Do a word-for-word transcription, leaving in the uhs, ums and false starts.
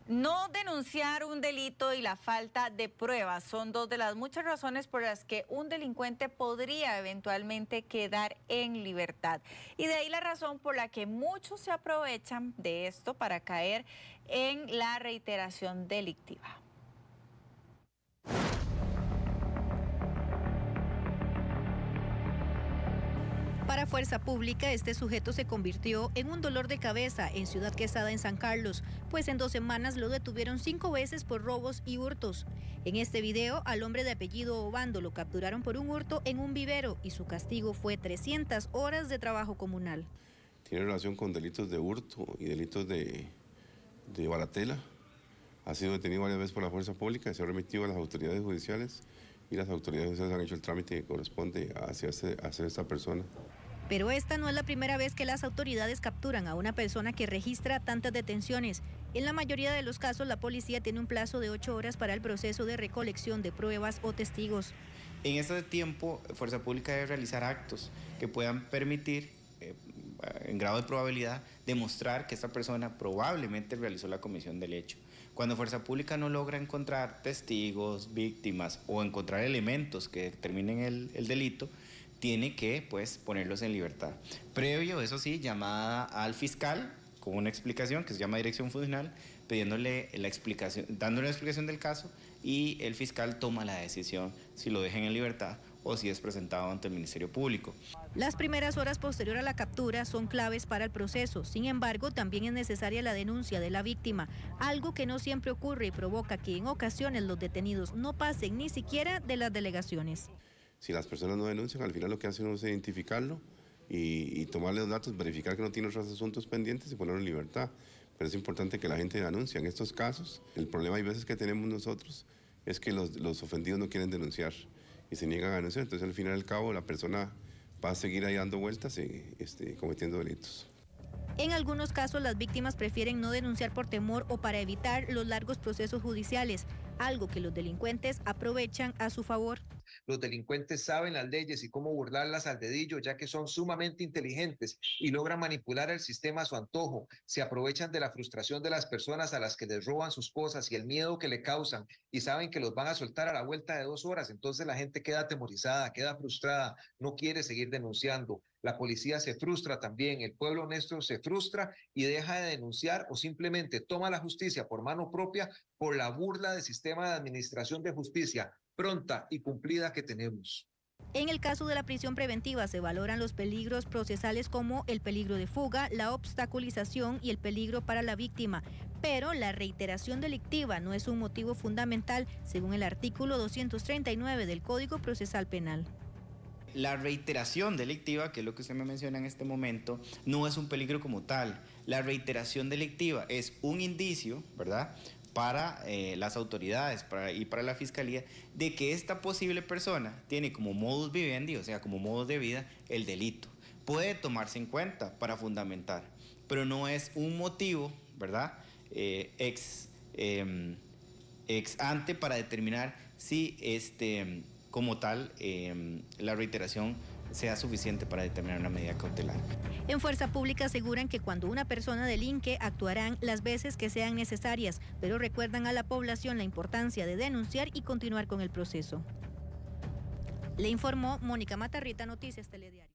No denunciar un delito y la falta de pruebas son dos de las muchas razones por las que un delincuente podría eventualmente quedar en libertad. Y de ahí la razón por la que muchos se aprovechan de esto para caer en la reiteración delictiva. Para Fuerza Pública, este sujeto se convirtió en un dolor de cabeza en Ciudad Quesada, en San Carlos, pues en dos semanas lo detuvieron cinco veces por robos y hurtos. En este video, al hombre de apellido Obando lo capturaron por un hurto en un vivero y su castigo fue trescientas horas de trabajo comunal. Tiene relación con delitos de hurto y delitos de, de baratela. Ha sido detenido varias veces por la Fuerza Pública y se ha remitido a las autoridades judiciales y las autoridades judiciales han hecho el trámite que corresponde hacia, hacia esta persona. Pero esta no es la primera vez que las autoridades capturan a una persona que registra tantas detenciones. En la mayoría de los casos, la policía tiene un plazo de ocho horas para el proceso de recolección de pruebas o testigos. En ese tiempo, Fuerza Pública debe realizar actos que puedan permitir, eh, en grado de probabilidad, demostrar que esta persona probablemente realizó la comisión del hecho. Cuando Fuerza Pública no logra encontrar testigos, víctimas o encontrar elementos que determinen el, el delito, tiene que pues, ponerlos en libertad. Previo, eso sí, llamada al fiscal con una explicación que se llama dirección funcional, pidiéndole la explicación, dándole la explicación del caso y el fiscal toma la decisión si lo dejan en libertad o si es presentado ante el Ministerio Público. Las primeras horas posterior a la captura son claves para el proceso. Sin embargo, también es necesaria la denuncia de la víctima, algo que no siempre ocurre y provoca que en ocasiones los detenidos no pasen ni siquiera de las delegaciones. Si las personas no denuncian, al final lo que hacen es identificarlo y, y tomarle los datos, verificar que no tiene otros asuntos pendientes y ponerlo en libertad. Pero es importante que la gente denuncie. En estos casos, el problema hay veces que tenemos nosotros es que los, los ofendidos no quieren denunciar y se niegan a denunciar. Entonces, al final y al cabo, la persona va a seguir ahí dando vueltas y este, cometiendo delitos. En algunos casos, las víctimas prefieren no denunciar por temor o para evitar los largos procesos judiciales, algo que los delincuentes aprovechan a su favor. Los delincuentes saben las leyes y cómo burlarlas al dedillo, ya que son sumamente inteligentes y logran manipular el sistema a su antojo. Se aprovechan de la frustración de las personas a las que les roban sus cosas y el miedo que le causan y saben que los van a soltar a la vuelta de dos horas. Entonces la gente queda atemorizada, queda frustrada, no quiere seguir denunciando. La policía se frustra también, el pueblo honesto se frustra y deja de denunciar o simplemente toma la justicia por mano propia por la burla del sistema de administración de justicia pronta y cumplida que tenemos. En el caso de la prisión preventiva se valoran los peligros procesales como el peligro de fuga, la obstaculización y el peligro para la víctima. Pero la reiteración delictiva no es un motivo fundamental, según el artículo doscientos treinta y nueve del Código Procesal Penal. La reiteración delictiva, que es lo que usted me menciona en este momento, no es un peligro como tal. La reiteración delictiva es un indicio, ¿verdad?, para eh, las autoridades para, y para la fiscalía, de que esta posible persona tiene como modus vivendi, o sea, como modo de vida, el delito. Puede tomarse en cuenta para fundamentar, pero no es un motivo, ¿verdad?, eh, ex, eh, ex ante para determinar si este, como tal eh, la reiteración sea suficiente para determinar una medida cautelar. En Fuerza Pública aseguran que cuando una persona delinque actuarán las veces que sean necesarias, pero recuerdan a la población la importancia de denunciar y continuar con el proceso. Le informó Mónica Matarrita, Noticias Telediario.